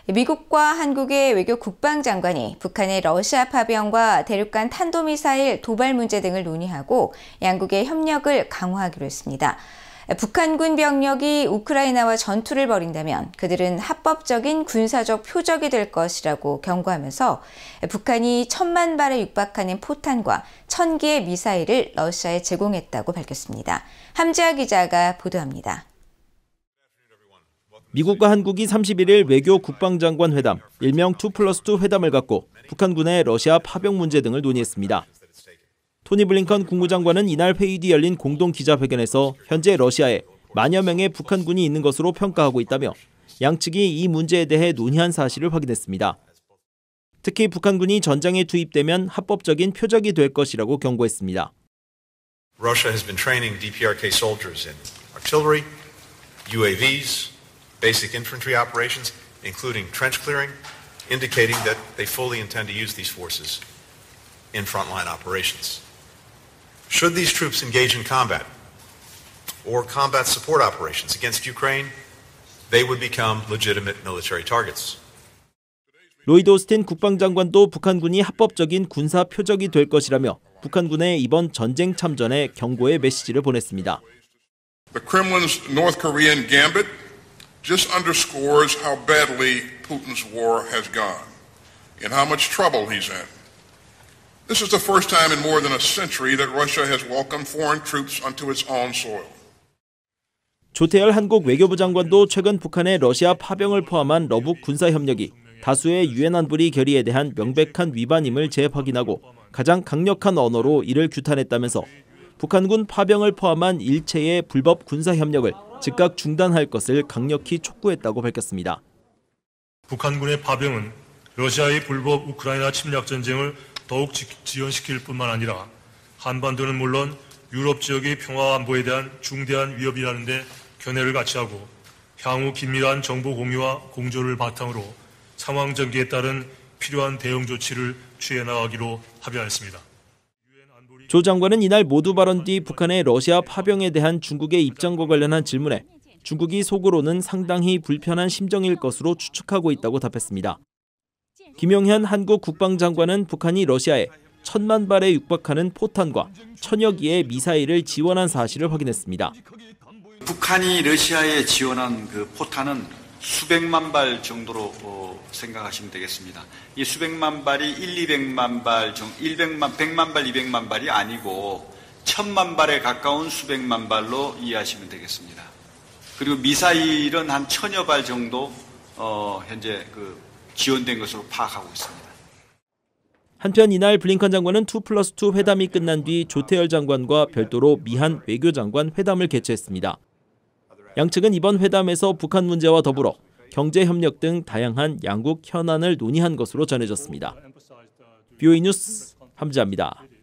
미국과 한국의 외교 국방장관이 북한의 러시아 파병과 대륙간 탄도미사일 도발 문제 등을 논의하고 양국의 협력을 강화하기로 했습니다. 북한군 병력이 우크라이나와 전투를 벌인다면 그들은 합법적인 군사적 표적이 될 것이라고 경고하면서 북한이 1,000만 발에 육박하는 포탄과 1,000개의 미사일을 러시아에 제공했다고 밝혔습니다. 함지아 기자가 보도합니다. 미국과 한국이 31일 외교 국방장관 회담, 일명 2+2 회담을 갖고 북한군의 러시아 파병 문제 등을 논의했습니다. 토니 블링컨 국무장관은 이날 회의 뒤 열린 공동 기자회견에서 현재 러시아에 만여 명의 북한군이 있는 것으로 평가하고 있다며 양측이 이 문제에 대해 논의한 사실을 확인했습니다. 특히 북한군이 전장에 투입되면 합법적인 표적이 될 것이라고 경고했습니다. Russia has been training DPRK soldiers in artillery, UAVs, basic infantry operations, including trench clearing, indicating that they fully intend to use these forces in frontline operations. Should these troops engage in combat or combat support operations against Ukraine, they would become legitimate military targets. 로이드 오스틴 국방장관도 북한군이 합법적인 군사 표적이 될 것이라며 북한군의 이번 전쟁 참전에 경고의 메시지를 보냈습니다. The Kremlin's North Korean gambit just underscores how badly Putin's war has gone and how much trouble he's in. This is the first time in more than a century that Russia has welcomed foreign troops onto its own soil. 조태열 한국 외교부 장관도 최근 북한의 러시아 파병을 포함한 러북 군사 협력이 다수의 유엔 안보리 결의에 대한 명백한 위반임을 재확인하고 가장 강력한 언어로 이를 규탄했다면서 북한군 파병을 포함한 일체의 불법 군사 협력을 즉각 중단할 것을 강력히 촉구했다고 밝혔습니다. 북한군의 파병은 러시아의 불법 우크라이나 침략 전쟁을 더욱 지연시킬 뿐만 아니라 한반도는 물론 유럽 지역의 평화 안보에 대한 중대한 위협이라는 데 견해를 같이 하고 향후 긴밀한 정보 공유와 공조를 바탕으로 상황 전개에 따른 필요한 대응 조치를 취해 나가기로 합의하였습니다. 조 장관은 이날 모두 발언 뒤 북한의 러시아 파병에 대한 중국의 입장과 관련한 질문에 중국이 속으로는 상당히 불편한 심정일 것으로 추측하고 있다고 답했습니다. 김용현 한국 국방장관은 북한이 러시아에 1,000만 발에 육박하는 포탄과 1,000여 개의 미사일을 지원한 사실을 확인했습니다. 북한이 러시아에 지원한 그 포탄은 수백만 발 정도로 생각하시면 되겠습니다. 이 수백만 발이 200만 발, 100만 발, 200만 발이 아니고 1,000만 발에 가까운 수백만 발로 이해하시면 되겠습니다. 그리고 미사일은 한 1,000여 발 정도 현재 지원된 것으로 파악하고 있습니다. 한편 이날 블링컨 장관은 2+2 회담이 끝난 뒤 조태열 장관과 별도로 미한 외교장관 회담을 개최했습니다. 양측은 이번 회담에서 북한 문제와 더불어 경제협력 등 다양한 양국 현안을 논의한 것으로 전해졌습니다. BOE 뉴스 함지아입니다.